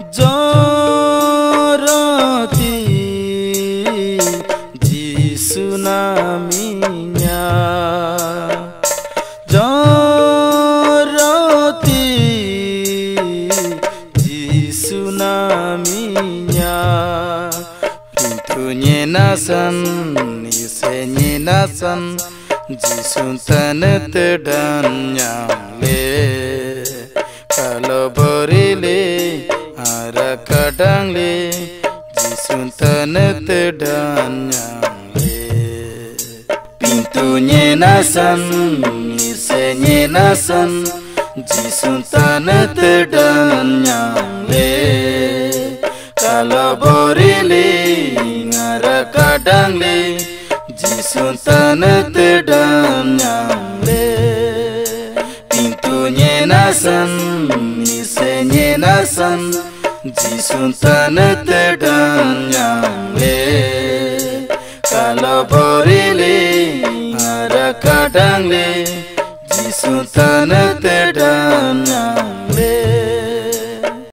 Joroti Jisu naminya, Joroti Jisu naminya. Pintunya nasan, isenye nasan, Jisu tanet dan nyale. Kalau berile ara kadang le, Jisu tanet dan nyale. Pintunya nasan, isenye nasan, Jisu tanet dan nyale. Kalau berile ara kadang le, Jisu tanet dan nyale. Pintunya nasan, isenye nasan, Jisu tanet dan nyale. Kalau berile ara kadang le, Jisu tanet dan nyale.